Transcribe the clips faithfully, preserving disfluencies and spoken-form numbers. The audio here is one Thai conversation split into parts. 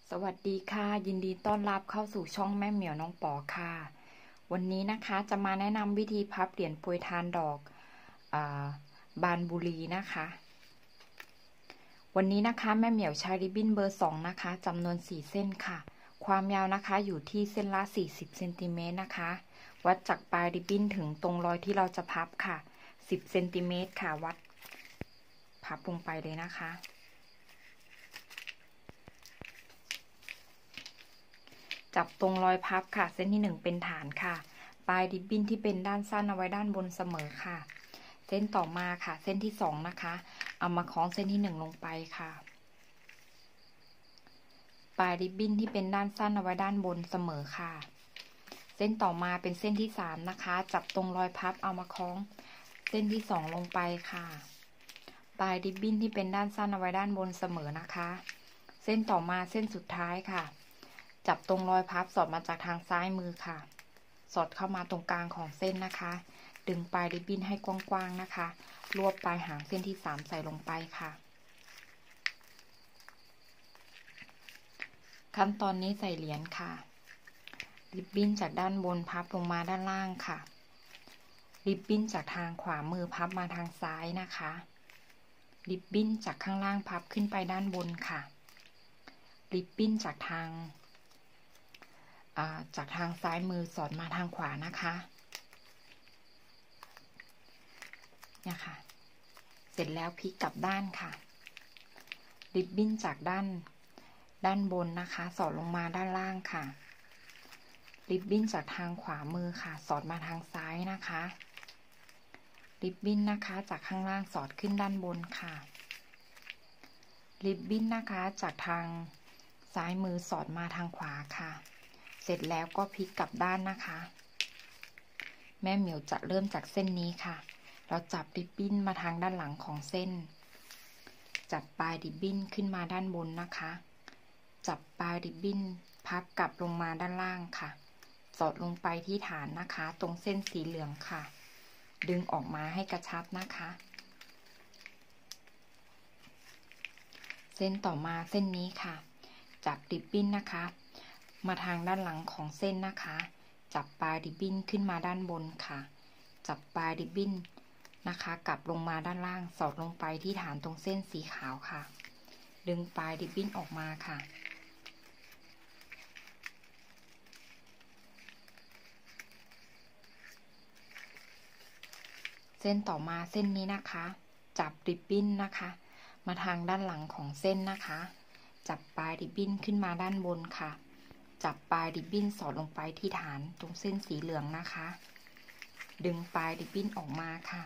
สวัสดีค่ะยินดีต้อนรับเข้าสู่ช่องแม่เหมียวน้องปอค่ะวันนี้นะคะจะมาแนะนำวิธีพับเหรียญโปรยทานดอกบานบุรีนะคะวันนี้นะคะแม่เหมียวใช้ริบบิ้นเบอร์สองนะคะจำนวนสี่เส้นค่ะความยาวนะคะอยู่ที่เส้นละสี่สิบเซนติเมตรนะคะวัดจากปลายริบบิ้นถึงตรงรอยที่เราจะพับค่ะสิบเซนติเมตรค่ะวัดพับลงไปเลยนะคะจับตรงรอยพับค่ะเส้นที่หนึ่งเป็นฐานค่ะปลายริบบิ้นที่เป็นด้านสั้นเอาไว้ด้านบนเสมอค่ะเส้นต่อมาค่ะเส้นที่สองนะคะเอามาคล้องเส้นที่หนึ่งลงไปค่ะปลายริบบิ้นที่เป็นด้านสั้นเอาไว้ด้านบนเสมอค่ะเส้นต่อมาเป็นเส้นที่สามนะคะจับตรงรอยพับเอามาคล้องเส้นที่สองลงไปค่ะปลายริบบิ้นที่เป็นด้านสั้นเอาไว้ด้านบนเสมอนะคะเส้นต่อมาเส้นสุดท้ายค่ะจับตรงรอยพับสอดมาจากทางซ้ายมือค่ะสอดเข้ามาตรงกลางของเส้นนะคะดึงปลายริบบิ้นให้กว้างๆนะคะรวบปลายหางเส้นที่สามใส่ลงไปค่ะขั้นตอนนี้ใส่เหรียญค่ะริบบิ้นจากด้านบนพับลงมาด้านล่างค่ะริบบิ้นจากทางขวามือพับมาทางซ้ายนะคะริบบิ้นจากข้างล่างพับขึ้นไปด้านบนค่ะริบบิ้นจากทางจากทางซ้ายมือสอดมาทางขวานะคะเนี่ยค่ะเสร็จแล้วพลิกกลับด้านค่ะริบบิ้นจากด้านด้านบนนะคะสอดลงมาด้านล่างค่ะริบบิ้นจากทางขวามือค่ะสอดมาทางซ้ายนะคะริบบิ้นนะคะจากข้างล่างสอดขึ้นด้านบนค่ะริบบิ้นนะคะจากทางซ้ายมือสอดมาทางขวาค่ะเสร็จแล้วก็พลิกกลับด้านนะคะแม่เหมียวจะเริ่มจากเส้นนี้ค่ะเราจับริบบิ้นมาทางด้านหลังของเส้นจับปลายริบบิ้นขึ้นมาด้านบนนะคะจับปลายริบบิ้นพับกลับลงมาด้านล่างค่ะสอดลงไปที่ฐานนะคะตรงเส้นสีเหลืองค่ะดึงออกมาให้กระชับนะคะเส้นต่อมาเส้นนี้ค่ะจับริบบิ้นนะคะมาทางด้านหลังของเส้นนะคะจับปลายริบบิ้นขึ้นมาด้านบนค่ะจับปลายริบบิ้นนะคะกลับลงมาด้านล่างสอดลงไปที่ฐานตรงเส้นสีขาวค่ะดึงปลายริบบิ้นออกมาค่ะเส้นต่อมาเส้นนี้นะคะจับริบบิ้นนะคะมาทางด้านหลังของเส้นนะคะจับปลายริบบิ้นขึ้นมาด้านบนค่ะจับปลายริบบิ้นสอดลงไปที่ฐานตรงเส้นสีเหลืองนะคะดึงปลายริบบิ้นออกมาค่ะ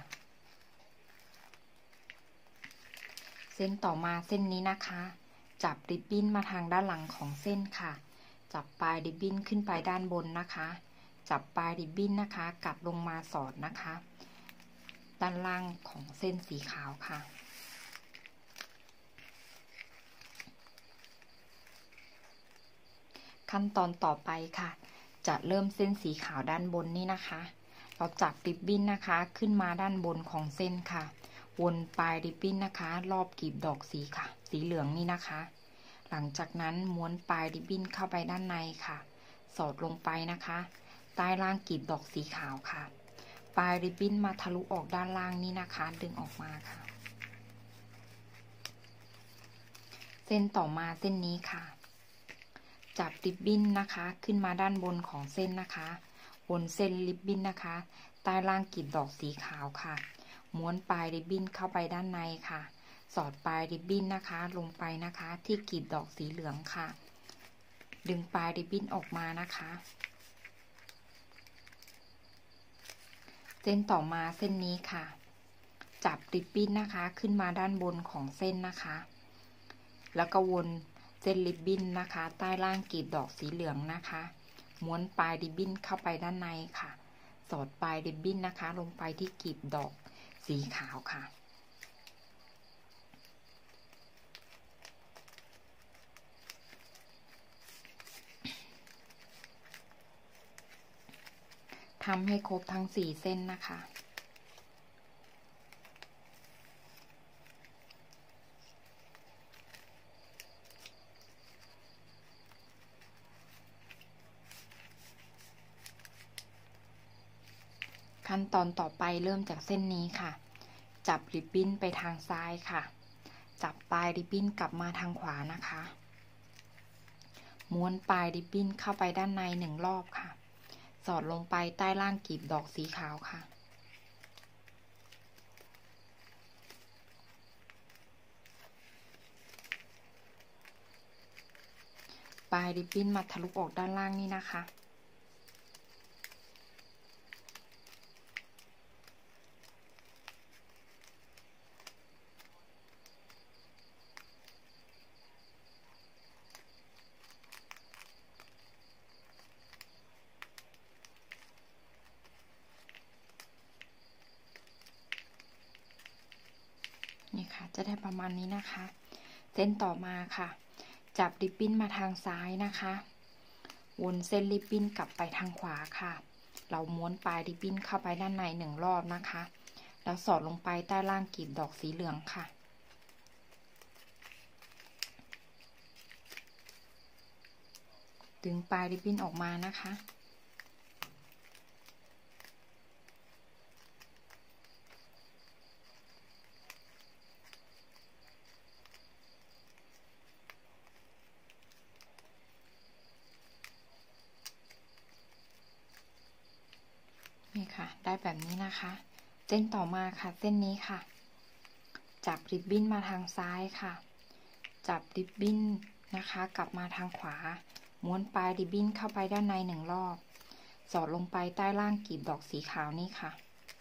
เส้นต่อมาเส้นนี้นะคะจับริบบิ้นมาทางด้านหลังของเส้นค่ะจับปลายริบบิ้นขึ้นไปด้านบนนะคะจับปลายริบบิ้นนะคะกลับลงมาสอดนะคะด้านล่างของเส้นสีขาวค่ะขั้นตอนต่อไปค่ะจะเริ่มเส้นสีขาวด้านบนนี่นะคะเราจับริบบิ้นนะคะขึ้นมาด้านบนของเส้นค่ะวนปลายริบบิ้นนะคะรอบกลีบดอกสีค่ะสีเหลืองนี่นะคะหลังจากนั้นม้วนปลายริบบิ้นเข้าไปด้านในค่ะสอดลงไปนะคะใต้ล่างกลีบดอกสีขาวค่ะปลายริบบิ้นมาทะลุออกด้านล่างนี่นะคะดึงออกมาค่ะเส้นต่อมาเส้นนี้ค่ะจับริบบิ้นนะคะขึ้นมาด้านบนของเส้นนะคะวนเส้นริบบิ้นนะคะใต้ล่างกลีบดอกสีขาวค่ะม้วนปลายริบบิ้นเข้าไปด้านในค่ะสอดปลายริบบิ้นนะคะลงไปนะคะที่กลีบดอกสีเหลืองค่ะดึงปลายริบบิ้นออกมานะคะเส้นต่อมาเส้นนี้ค่ะจับริบบิ้นนะคะขึ้นมาด้านบนของเส้นนะคะแล้วก็วนเส้นริบบิ้นนะคะใต้ล่างกลีบดอกสีเหลืองนะคะม้วนปลายริบบิ้นเข้าไปด้านในค่ะสอดปลายริบบิ้นนะคะลงไปที่กลีบดอกสีขาวค่ะทำให้ครบทั้งสี่เส้นนะคะขั้นตอนต่อไปเริ่มจากเส้นนี้ค่ะจับริบบิ้นไปทางซ้ายค่ะจับปลายริบบิ้นกลับมาทางขวานะคะม้วนปลายริบบิ้นเข้าไปด้านในหนึ่งรอบค่ะสอดลงไปใต้ล่างกลีบดอกสีขาวค่ะปลายริบบิ้นมาทะลุออกด้านล่างนี่นะคะนี่ค่ะจะได้ประมาณนี้นะคะเส้นต่อมาค่ะจับริบบิ้นมาทางซ้ายนะคะวนเส้นริบบิ้นกลับไปทางขวาค่ะเราม้วนปลายริบบิ้นเข้าไปด้านในหนึ่งรอบนะคะแล้วสอดลงไปใต้ล่างกลีบดอกสีเหลืองค่ะดึงปลายริบบิ้นออกมานะคะนี่ค่ะได้แบบนี้นะคะเส้นต่อมาค่ะเส้นนี้ค่ะจับริบบิ้นมาทางซ้ายค่ะจับริบบิ้นนะคะกลับมาทางขวาม้วนปลายริบบิ้นเข้าไปด้านในหนึ่งรอบสอดลงไปใต้ล่างกลีบดอกสีขาวนี่ค่ะ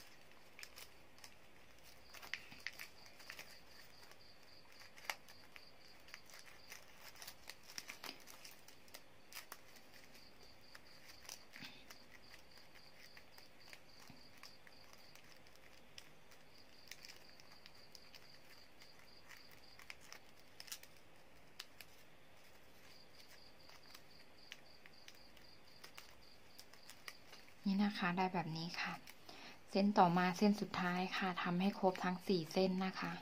นี่นะคะได้แบบนี้ค่ะเส้นต่อมาเส้นสุดท้ายค่ะทำให้ครบทั้งสี่เส้นนะคะ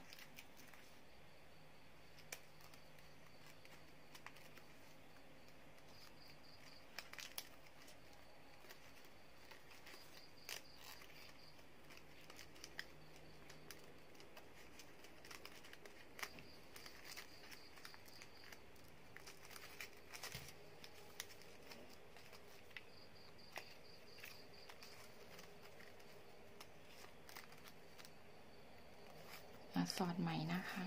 สอดใหม่นะคะ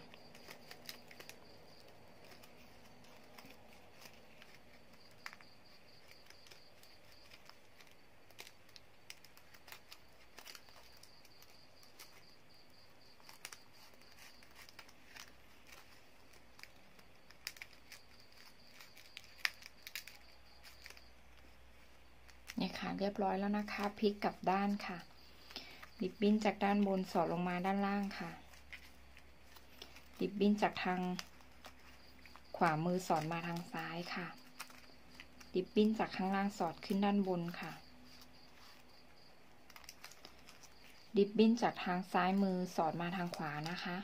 นี่ค่ะเรียบร้อยแล้วนะคะพลิกกลับด้านค่ะริบบิ้นจากด้านบนสอดลงมาด้านล่างค่ะริบบิ้นจากทางขวามือสอดมาทางซ้ายค่ะริบบิ้นจากข้างล่างสอดขึ้นด้านบนค่ะริบบิ้นจากทางซ้ายมือสอดมาทางขวานะคะ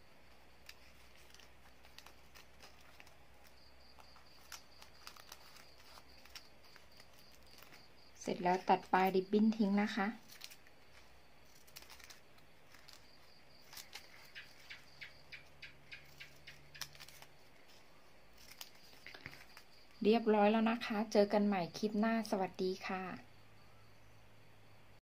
เสร็จแล้วตัดปลายริบบิ้นทิ้งนะคะเรียบร้อยแล้วนะคะเจอกันใหม่คลิปหน้าสวัสดีค่ะ